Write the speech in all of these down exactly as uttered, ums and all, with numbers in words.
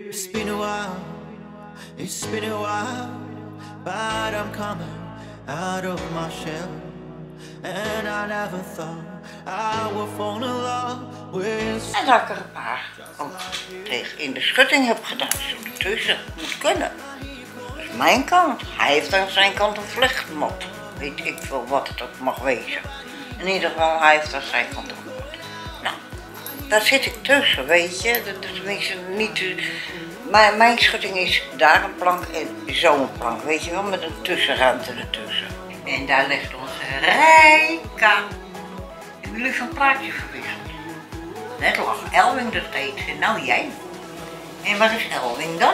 It's been a while, it's been a while, but I'm coming out of my shell. And I never thought I would fall in love with. En dat ik er een paar ook tegen in de schutting heb gedaan, zo ertussen. Moet kunnen. Dat is mijn kant. Hij heeft aan zijn kant een vlechtmot. Weet ik veel wat het ook mag wezen. In ieder geval, hij heeft aan zijn kant ook wat. Nou, daar zit ik tussen, weet je. Dat is tenminste niet. Mijn, mijn schutting is daar een plank en zo een plank, weet je wel, met een tussenruimte ertussen. En daar ligt onze Rijka. Hebben jullie van plaatje verwisseld? Net lag Elwing er steeds en nou jij. En waar is Elwing dan?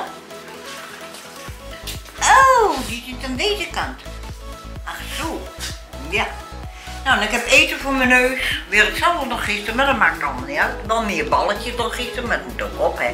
Oh, die zit aan deze kant. Ach zo, ja. Nou, en ik heb eten voor mijn neus. Weer hetzelfde nog gisteren, maar dat maakt allemaal niet uit. Wel meer balletjes dan gisteren, maar het moet ook op, hè.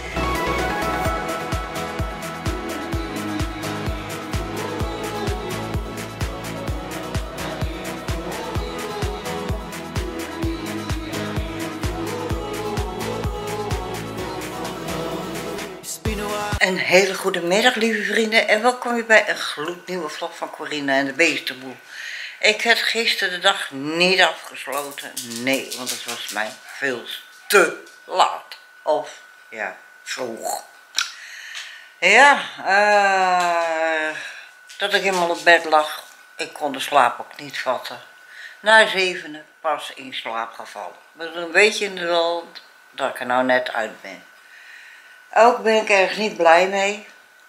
Een hele goede middag, lieve vrienden, en welkom weer bij een gloednieuwe vlog van Corina en de Beestenboel. Ik heb gisteren de dag niet afgesloten, nee, want het was mij veel te laat. Of, ja, vroeg. Ja, uh, dat ik helemaal op bed lag, ik kon de slaap ook niet vatten. Na zevenen pas in slaap gevallen. Maar dan weet je wel dat ik er nou net uit ben. Ook ben ik ergens niet blij mee.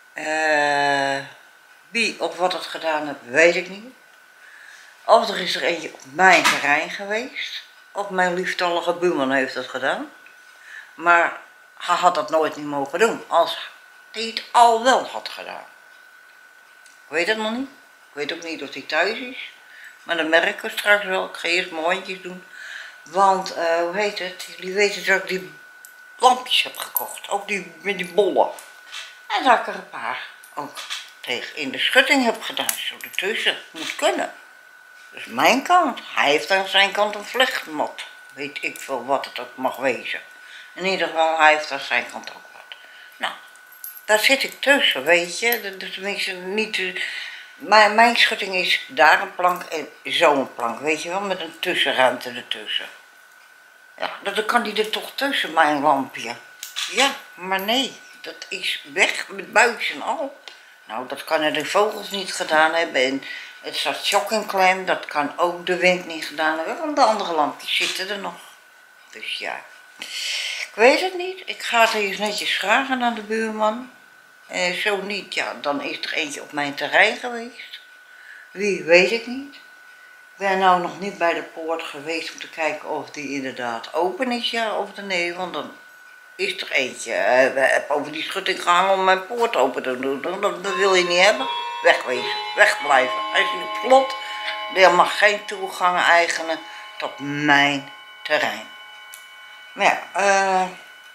Uh, wie of wat het gedaan heeft, weet ik niet. Of er is er eentje op mijn terrein geweest. Of mijn lieftallige buurman heeft dat gedaan. Maar hij had dat nooit niet mogen doen. Als hij het al wel had gedaan. Ik weet het nog niet. Ik weet ook niet of hij thuis is. Maar dat merken we straks wel. Ik ga eerst mijn hondjes doen. Want, uh, hoe heet het? Jullie weten dat ik die lampjes heb gekocht, ook die met die bollen. En dat ik er een paar ook tegen in de schutting heb gedaan, zo ertussen. Moet kunnen. Dat is mijn kant. Hij heeft aan zijn kant een vlechtmot. Weet ik veel wat het ook mag wezen. In ieder geval, hij heeft aan zijn kant ook wat. Nou, daar zit ik tussen, weet je. Dat is tenminste niet. Mijn, mijn schutting is daar een plank en zo een plank, weet je wel, met een tussenruimte ertussen. Ja, dan kan die er toch tussen, mijn lampje. Ja, maar nee, dat is weg met buis en al. Nou, dat kan de vogels niet gedaan hebben en het zat shockingklem, dat kan ook de wind niet gedaan hebben, want de andere lampjes zitten er nog. Dus ja, ik weet het niet. Ik ga het eens netjes vragen aan de buurman. En zo niet, ja, dan is er eentje op mijn terrein geweest. Wie, weet ik niet. Ik ben nou nog niet bij de poort geweest om te kijken of die inderdaad open is, ja of nee, want dan is er eentje. Uh, we hebben over die schutting gehangen om mijn poort open te doen. Dat, dat wil je niet hebben. Wegwezen, wegblijven. Hij is op slot, er mag geen toegang eigenen tot mijn terrein. Maar ja, uh,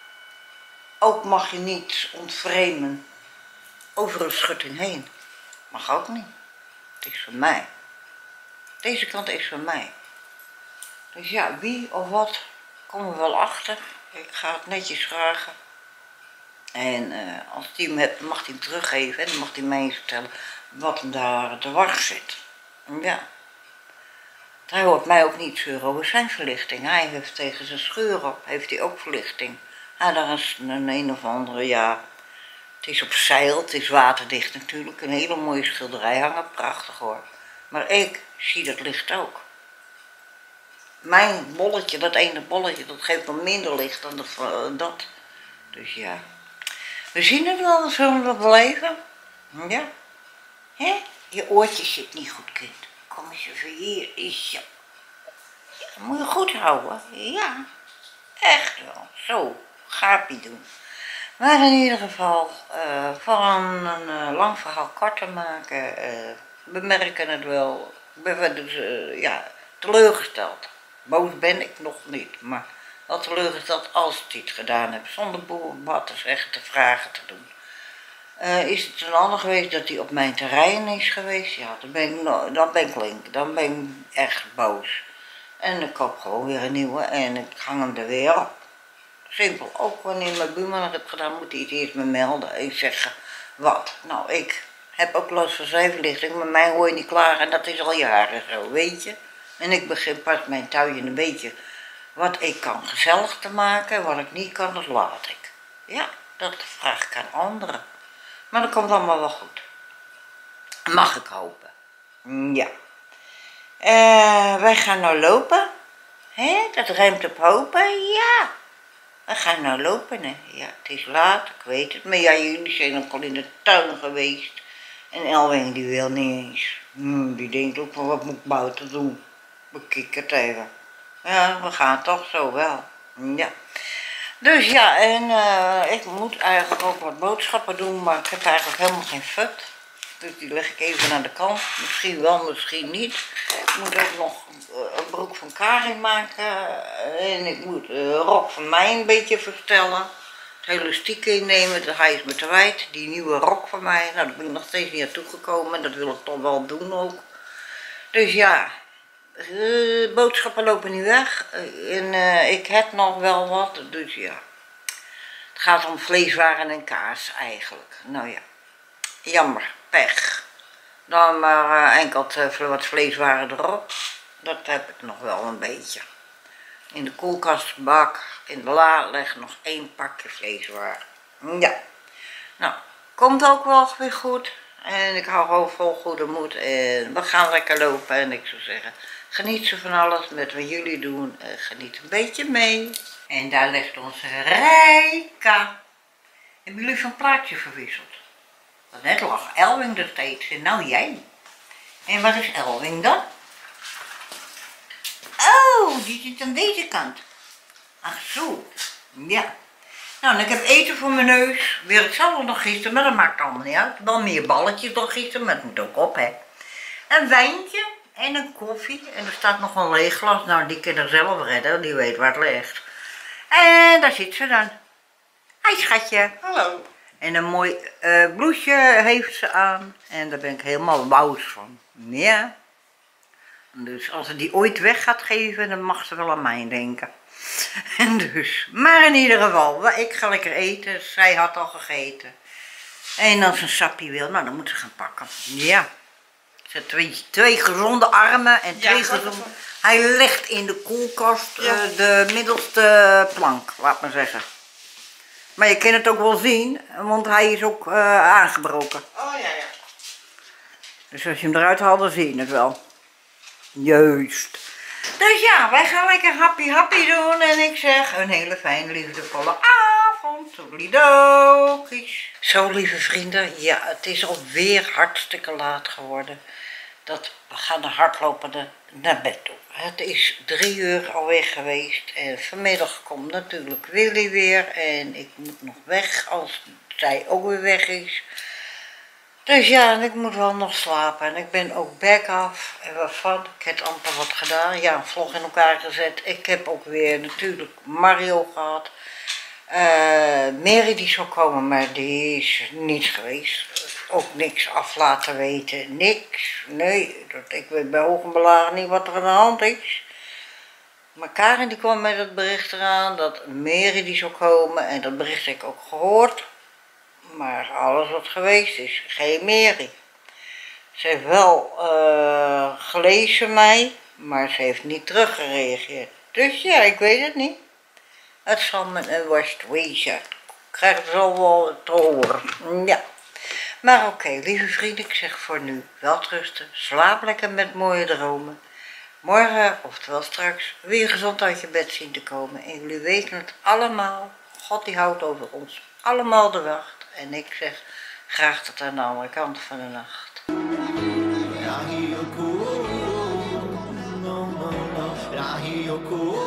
ook mag je niet ontvreemden over een schutting heen. Mag ook niet. Het is van mij. Deze kant is van mij. Dus ja, wie of wat, komen we wel achter. Ik ga het netjes vragen. En uh, als hij hem hebt, mag hij hem teruggeven. En dan mag hij mij eens vertellen wat hem daar te wachten zit. Ja. Hij hoort mij ook niet zeuren over zijn verlichting. Hij heeft tegen zijn scheur op, heeft hij ook verlichting. Ja, daar is een een of andere, ja. Het is op zeil, het is waterdicht natuurlijk. Een hele mooie schilderij hangen, prachtig hoor. Maar ik zie dat licht ook. Mijn bolletje, dat ene bolletje, dat geeft nog minder licht dan de, dat. Dus ja. We zien het wel, we zullen we beleven. Ja. Hè? Je oortje zit niet goed, kind. Kom eens even hier. Is ja. Ja, dat moet je goed houden. Ja. Echt wel. Zo. Gaapie doen. Maar in ieder geval, uh, voor een, een uh, lang verhaal kort te maken. Uh, We merken het wel. Ik ben dus, uh, ja, teleurgesteld. Boos ben ik nog niet, maar wel teleurgesteld als ik dit gedaan heb. Zonder wat te zeggen, te vragen te doen. Uh, is het een ander geweest dat hij op mijn terrein is geweest? Ja, dan ben ik, no dan ben ik link. Dan ben ik echt boos. En ik koop gewoon weer een nieuwe en ik hang hem er weer op. Simpel. Ook wanneer mijn buurman het heeft gedaan, moet hij het eerst me melden en zeggen wat. Nou, ik heb ook last van zijverlichting, maar mij hoor je niet klaar en dat is al jaren zo, weet je. En ik begin pas mijn tuin een beetje wat ik kan gezellig te maken, wat ik niet kan, dat laat ik. Ja, dat vraag ik aan anderen. Maar dat komt allemaal wel goed. Mag ik hopen. Ja. Uh, wij gaan nou lopen. Hè? Dat ruimt op hopen. Ja. We gaan nou lopen. Hè? Ja, het is laat, ik weet het. Maar ja, jullie zijn ook al in de tuin geweest. En Elwing die wil niet eens. Hmm, die denkt ook van wat moet ik buiten doen. Bekijk even. Ja, we gaan toch zo wel. Ja. Dus ja, en uh, ik moet eigenlijk ook wat boodschappen doen, maar ik heb eigenlijk helemaal geen fut. Dus die leg ik even aan de kant. Misschien wel, misschien niet. Ik moet ook nog een broek van Karin maken. En ik moet de rok van mij een beetje verstellen. Het elastiek innemen, dat hij is me te wijd. Die nieuwe rok van mij, nou daar ben ik nog steeds niet naartoe gekomen. Dat wil ik toch wel doen ook. Dus ja, de boodschappen lopen niet weg. En uh, ik heb nog wel wat, dus ja. Het gaat om vleeswaren en kaas eigenlijk. Nou ja, jammer, pech. Dan maar uh, enkel uh, wat vleeswaren erop. Dat heb ik nog wel een beetje. In de koelkastbak, in de la leg nog één pakje vleeswaren. Ja, nou, komt ook wel weer goed. En ik hou gewoon vol goede moed. En we gaan lekker lopen. En ik zou zeggen, geniet zo van alles met wat jullie doen. En geniet een beetje mee. En daar ligt onze Rijka. Hebben jullie van plaatje verwisseld? Want net lag Elwing er steeds. En nou jij. En waar is Elwing dan? Oh, die zit aan deze kant. Ach zo. Ja. Nou, en ik heb eten voor mijn neus. Weer hetzelfde nog gisteren, maar dat maakt allemaal niet uit. Wel meer balletjes dan gisteren, maar het moet ook op, hè. Een wijntje en een koffie. En er staat nog een leeg glas. Nou, die kan er zelf redden, die weet waar het ligt. En daar zit ze dan. Hi, schatje. Hallo. En een mooi uh, blouseje heeft ze aan. En daar ben ik helemaal wous van. Ja. Dus als ze die ooit weg gaat geven, dan mag ze wel aan mij denken. En dus, maar in ieder geval, ik ga lekker eten. Zij had al gegeten. En als ze een sappie wil, nou dan moet ze gaan pakken. Ja. Ze heeft twee, twee gezonde armen en twee ja, gezonde... Hij ligt in de koelkast ja. uh, de middelste plank, laat maar zeggen. Maar je kan het ook wel zien, want hij is ook uh, aangebroken. Oh ja, ja. Dus als je hem eruit haalt, dan zie je het wel. Juist. Dus ja, wij gaan lekker happy happy doen en ik zeg een hele fijne liefdevolle avond. Toedelidokies. Zo lieve vrienden, ja het is alweer hartstikke laat geworden. Dat we gaan de hardlopende naar bed toe. Het is drie uur alweer geweest en vanmiddag komt natuurlijk Willy weer en ik moet nog weg als zij ook weer weg is. Dus ja, en ik moet wel nog slapen en ik ben ook back af en waarvan, ik heb amper wat gedaan, ja een vlog in elkaar gezet. Ik heb ook weer natuurlijk Mario gehad, uh, Mary die zou komen, maar die is niet geweest. Ook niks af laten weten, niks, nee, dat, ik weet bij hoog en belagen niet wat er aan de hand is. Maar Karin die kwam met het bericht eraan dat Mary die zou komen en dat bericht heb ik ook gehoord. Maar alles wat geweest is, geen Mary. Ze heeft wel uh, gelezen mij, maar ze heeft niet teruggereageerd. Dus ja, ik weet het niet. Het zal me een worst wezen. Ik krijg het zo wel te horen. Ja. Maar oké, okay, lieve vrienden, ik zeg voor nu welterusten. Slaap lekker met mooie dromen. Morgen, oftewel straks, weer gezond uit je bed zien te komen. En jullie weten het allemaal. God die houdt over ons allemaal de wacht. En ik zeg graag tot aan de andere kant van de nacht. I hear you cool. No, no, no. I hear you cool.